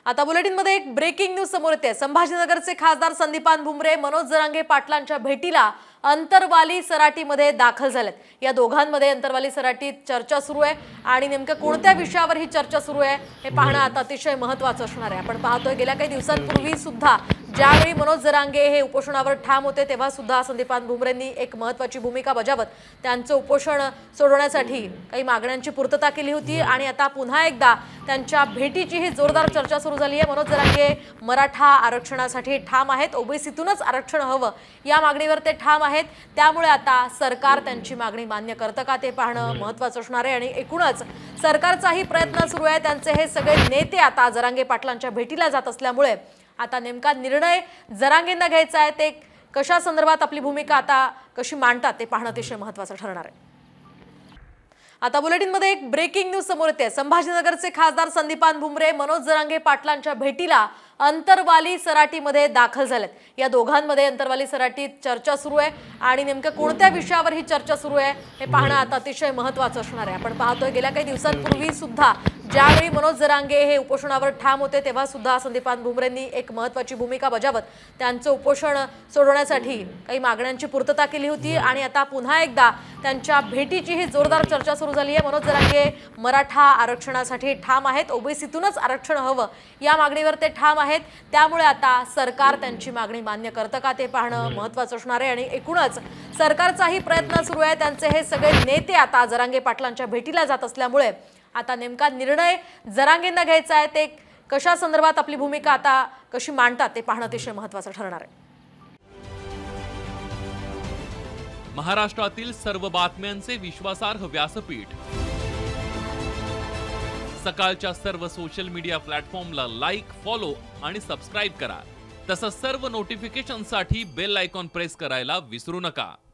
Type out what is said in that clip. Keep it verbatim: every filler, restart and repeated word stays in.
आता बुलेटिनमध्ये एक breaking news समोर येते। संभाजीनगरचे खासदार संदीपान भुमरे मनोज जरांगे पाटलांच्या भेटीला अंतरवाली सराटीमध्ये दाखल झालेत। या दोघांमध्ये अंतरवाली सराटीत चर्चा सुरू आहे आणि नेमकं कोणत्या विषयावर ही चर्चा सुरू आहे हे पाहणं आता अतिशय महत्त्वाचं असणार आहे। आपण पाहतोय गेल्या काही दिवसांपूर्वी सुद्धा ज्यावेळी मनोज जरांगे हे उपोषणावर ठाम होते तेव्हा सुद्धा संदीपान भुमरेंनी एक महत्त्वाची भूमिका बजावत त्यांचं उपोषण सोडवण्यासाठी काही मागण्यांची पूर्तता केली होती आणि आता पुन्हा एकदा त्यांच्या भेटीची ही जोरदार चर्चा सुरू झाली आहे। मनोज जरांगे मराठा आरक्षणासाठी ठाम आहेत, ओबीसीतूनच आरक्षण हवं या मागणीवर ते ठाम आहेत। त्यामुळे आता सरकार त्यांची मागणी मान्य करतं का ते पाहणं महत्त्वाचं असणार आहे आणि एकूणच सरकारचाही प्रयत्न सुरू आहे। त्यांचे हे सगळे नेते आता जरांगे पाटलांच्या भेटीला जात असल्यामुळे आता नेमका निर्णय जरांगेंना घ्यायचा आहे, ते कशा संदर्भात आपली भूमिका आता कशी मांडतात ते पाहणं अतिशय महत्त्वाचं ठरणार आहे। आता बुलेटिनमध्ये एक ब्रेकिंग न्यूज समोर येते। संभाजीनगरचे खासदार संदीपान भुमरे मनोज जरांगे पाटलांच्या भेटीला अंतरवाली सराटीमध्ये दाखल झालेत। या दोघांमध्ये अंतरवाली सराटीत चर्चा सुरू आहे आणि नेमकं कोणत्या विषयावर ही चर्चा सुरू आहे हे पाहणं आता अतिशय महत्त्वाचं असणार आहे। आपण पाहतोय गेल्या काही दिवसांपूर्वी सुद्धा ज्यावेळी मनोज जरांगे हे उपोषणावर ठाम होते तेव्हा सुद्धा संदीपान भुमरेंनी एक महत्त्वाची भूमिका बजावत त्यांचं उपोषण सोडवण्यासाठी काही मागण्यांची पूर्तता केली होती आणि आता पुन्हा एकदा त्यांच्या भेटीची ही जोरदार चर्चा सुरू झाली आहे। मनोज जरांगे मराठा आरक्षणासाठी ठाम आहेत, ओबीसीतूनच आरक्षण हवं या मागणीवर ते ठाम आहेत। त्यामुळे आता सरकार त्यांची मागणी मान्य करतं का ते पाहणं महत्त्वाचं असणार आहे आणि एकूणच सरकारचाही प्रयत्न सुरू आहे। त्यांचे हे सगळे नेते आता जरांगे पाटलांच्या भेटीला जात असल्यामुळे आता नेमका निर्णय जरांगेंना घ्यायचा आहे, ते कशा संदर्भात आपली भूमिका आता कशी मांडतात ते पाहणं अतिशय महत्त्वाचं ठरणार आहे। महाराष्ट्रातील सर्व बातम्यांचे विश्वासार्ह व्यासपीठ सकाळच्या सर्व सोशल मीडिया प्लॅटफॉर्मला लाईक, फॉलो आणि सबस्क्राइब करा। तसंच सर्व नोटिफिकेशनसाठी बेल आयकॉन प्रेस करायला विसरू नका।